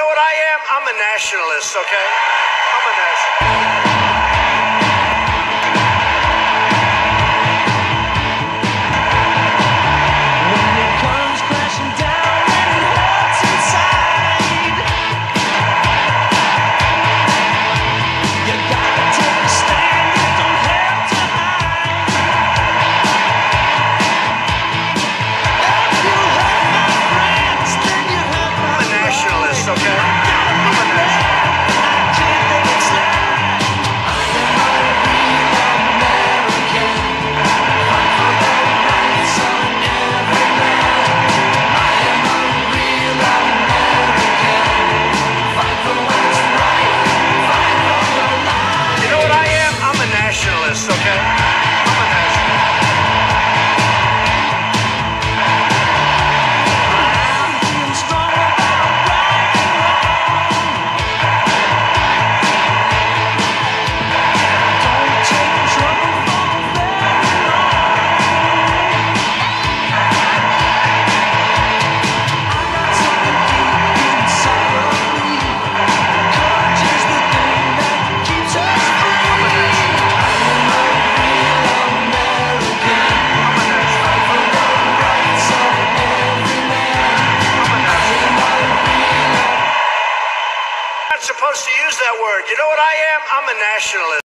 know what I am? I'm a nationalist, okay? I'm a nationalist. Supposed to use that word. You know what I am? I'm a nationalist.